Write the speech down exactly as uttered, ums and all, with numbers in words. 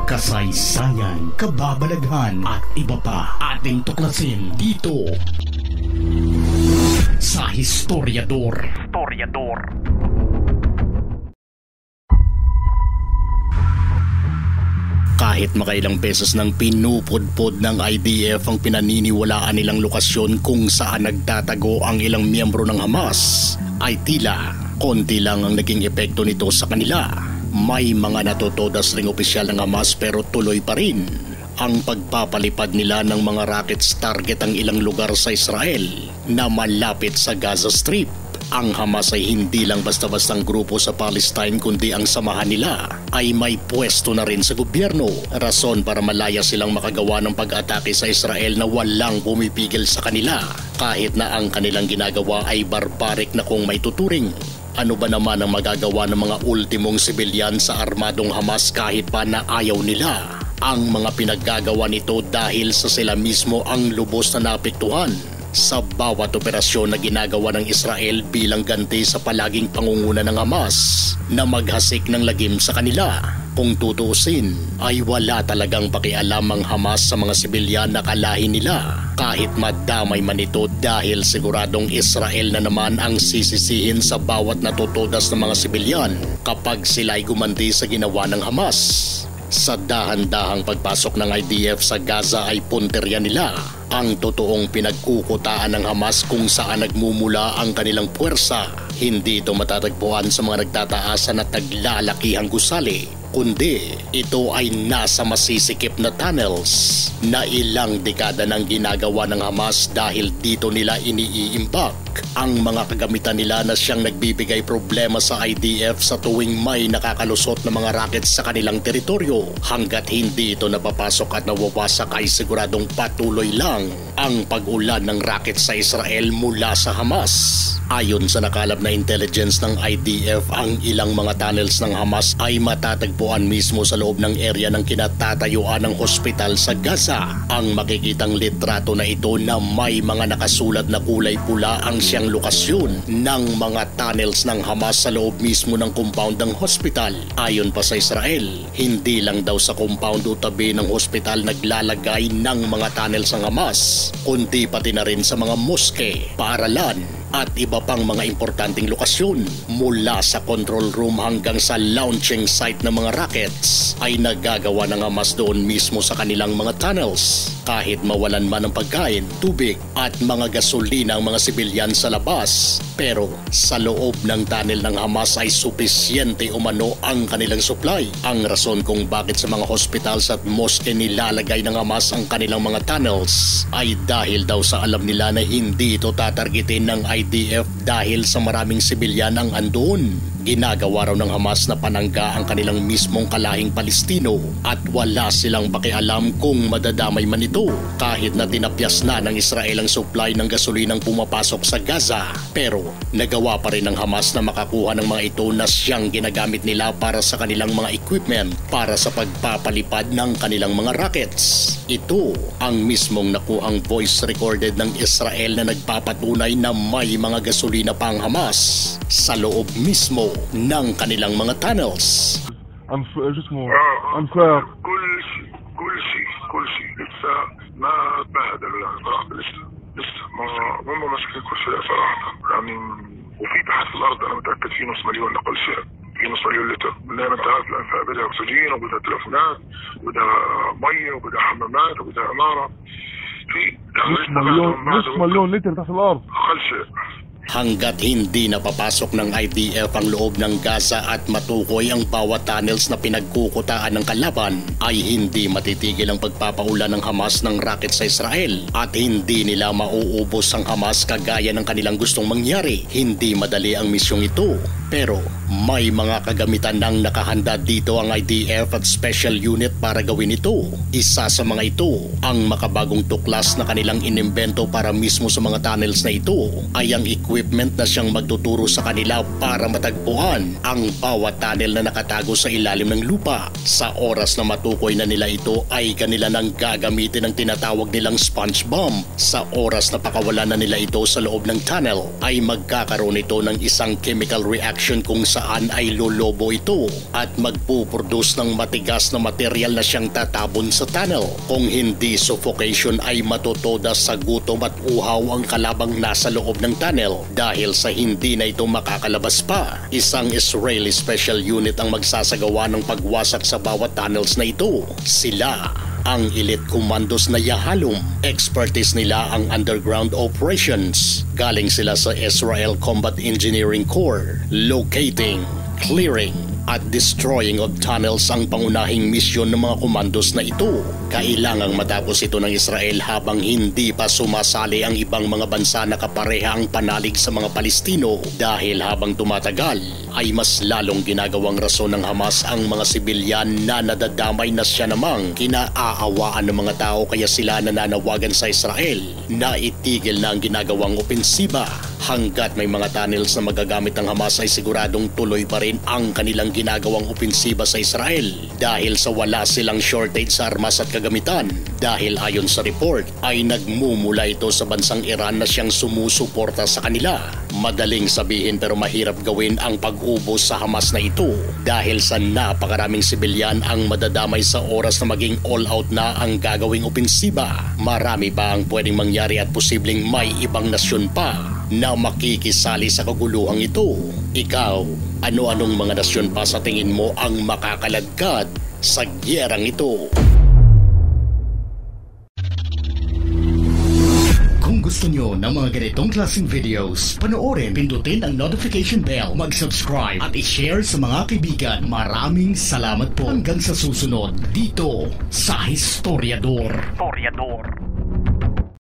kasaysayan, kababalaghan at iba pa ating tuklasin dito sa Historiador. Historiador. Kahit makailang beses nang pinupudpod ng I D F ang pinaniniwalaan nilang lokasyon kung saan nagtatago ang ilang miyembro ng Hamas, ay tila konti lang ang naging epekto nito sa kanila. May mga natutodas ring opisyal ng Hamas pero tuloy pa rin ang pagpapalipad nila ng mga rockets target ang ilang lugar sa Israel na malapit sa Gaza Strip. Ang Hamas ay hindi lang basta-bastang grupo sa Palestine kundi ang samahan nila ay may pwesto na rin sa gobyerno. Rason para malaya silang makagawa ng pag-atake sa Israel na walang pumipigil sa kanila kahit na ang kanilang ginagawa ay barbaric na kung may tuturing. Ano ba naman ang magagawa ng mga ultimong sibilyan sa armadong Hamas kahit pa na ayaw nila? Ang mga pinaggagawa nito dahil sa sila mismo ang lubos na naapektuhan sa bawat operasyon na ginagawa ng Israel bilang ganti sa palaging pangunguna ng Hamas na maghasik ng lagim sa kanila. Kung tutuusin, ay wala talagang pakialam ang Hamas sa mga sibilyan na kalahi nila kahit madamay man ito dahil siguradong Israel na naman ang sisisihin sa bawat natutodas ng mga sibilyan kapag sila'y gumanti sa ginawa ng Hamas. Sa dahan-dahang pagpasok ng I D F sa Gaza ay punterya nila ang totoong pinagkukutaan ng Hamas kung saan nagmumula ang kanilang puwersa. Hindi ito matatagpuan sa mga nagtataasan at naglalakihang gusali, kundi ito ay nasa masisikip na tunnels na ilang dekada nang ginagawa ng Hamas dahil dito nila iniiimbak ang mga kagamitan nila na siyang nagbibigay problema sa I D F sa tuwing may nakakalusot na mga rockets sa kanilang teritoryo. Hanggat hindi ito napapasok at nawawasak ay siguradong patuloy lang ang pag-ulan ng rockets sa Israel mula sa Hamas. Ayon sa nakalap na intelligence ng I D F, ang ilang mga tunnels ng Hamas ay matatagpuan mismo sa loob ng area ng kinatatayuan ng hospital sa Gaza. Ang makikitang litrato na ito na may mga nakasulat na kulay pula ang siyang lokasyon ng mga tunnels ng Hamas sa loob mismo ng compound ng hospital. Ayon pa sa Israel, hindi lang daw sa compound o tabi ng hospital naglalagay ng mga tunnels ng Hamas, kundi pati na rin sa mga moske, paaralan at iba pang mga importanteng lokasyon. Mula sa control room hanggang sa launching site ng mga rockets ay nagagawa ng Hamas doon mismo sa kanilang mga tunnels. Kahit mawalan man ng pagkain, tubig at mga gasolina ang mga sibilyan sa labas, pero sa loob ng tunnel ng Hamas ay supisyente umano ang kanilang supply. Ang rason kung bakit sa mga hospitals at mosque nilalagay ng Hamas ang kanilang mga tunnels ay dahil daw sa alam nila na hindi ito tatargetin ng I D F dahil sa maraming sibilyan ang andoon. Ginagawa raw ng Hamas na panangga ang kanilang mismong kalahing Palestino at wala silang pakialam kung madadamay man ito kahit na tinapyas na ng Israel ang supply ng gasolinang pumapasok sa Gaza. Pero nagawa pa rin ng Hamas na makakuha ng mga ito na siyang ginagamit nila para sa kanilang mga equipment para sa pagpapalipad ng kanilang mga rockets. Ito ang mismong nakuhang voice recorded ng Israel na nagpapatunay na may mga gasolina pa ang Hamas sa loob mismo ng kanilang mga tunnels. انفاق جسمه انفاق كل شيء كل شيء كل شيء لسه ما تبهدلوا يعني صراحه لسه لسه ما هم ماسكين كل شيء صراحه يعني. وفي تحت الارض انا متاكد في نص مليون اقل شيء، في نص مليون لتر. زي ما انت عارف الانفاق بدها اكسجين وبدها تلفونات وبدها ميه وبدها حمامات وبدها عماره. في نص مليون نص مليون لتر تحت الارض اقل شيء. Hanggat hindi napapasok ng I D F ang loob ng Gaza at matukoy ang bawat tunnels na pinagkukutaan ng kalaban, ay hindi matitigil ang pagpapaulan ng Hamas ng rocket sa Israel at hindi nila mauubos ang Hamas kagaya ng kanilang gustong mangyari. Hindi madali ang misyong ito, pero may mga kagamitan nang nakahanda dito ang I D F at special unit para gawin ito. Isa sa mga ito, ang makabagong tuklas na kanilang inimbento para mismo sa mga tunnels na ito ay ang equipment na siyang magtuturo sa kanila para matagpuan ang bawat tunnel na nakatago sa ilalim ng lupa. Sa oras na matukoy na nila ito ay kanila nang gagamitin ang tinatawag nilang sponge bomb. Sa oras na pakawalan na nila ito sa loob ng tunnel ay magkakaroon ito ng isang chemical reaction reaction kung saan ay lolobo ito at magpuproduce ng matigas na material na siyang tatabon sa tunnel. Kung hindi suffocation ay matutoda sa gutom at uhaw ang kalabang nasa loob ng tunnel dahil sa hindi na ito makakalabas pa. Isang Israeli Special Unit ang magsasagawa ng pagwasak sa bawat tunnels na ito. Sila ang Elite Commandos na Yahalom. Expertise nila ang underground operations. Galing sila sa Israel Combat Engineering Corps. Locating, clearing, at destroying of tunnels ang pangunahing misyon ng mga komandos na ito. Kailangang matapos ito ng Israel habang hindi pa sumasali ang ibang mga bansa na kapareha ang panalig sa mga Palestino dahil habang tumatagal ay mas lalong ginagawang rason ng Hamas ang mga sibilyan na nadadamay na siya namang kinaaawaan ng mga tao kaya sila nananawagan sa Israel na itigil na ang ginagawang opensiba. Hanggat may mga tunnels na magagamit ng Hamas ay siguradong tuloy pa rin ang kanilang ginagawang opensiba sa Israel dahil sa wala silang shortage sa armas at kagamitan. Dahil ayon sa report ay nagmumula ito sa bansang Iran na siyang sumusuporta sa kanila. Madaling sabihin pero mahirap gawin ang pag-ubos sa Hamas na ito dahil sa napakaraming sibilyan ang madadamay sa oras na maging all-out na ang gagawing opensiba. Marami pa ang pwedeng mangyari at posibleng may ibang nasyon pa na makikisali sa kaguluhang ito. Ikaw, ano-anong mga nasyon pa sa tingin mo ang makakaladkad sa gyerang ito? Kung gusto nyo ng mga ganitong klaseng videos, panoorin, pindutin ang notification bell, mag-subscribe at i-share sa mga kaibigan. Maraming salamat po hanggang sa susunod dito sa Historiador. Historiador.